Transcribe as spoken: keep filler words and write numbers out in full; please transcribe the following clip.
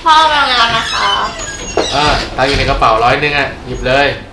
พ่อมาแล้วนะคะอ่าตังค์อยู่ในกระเป๋าร้อยหนึ่งอ่ะหยิบเลย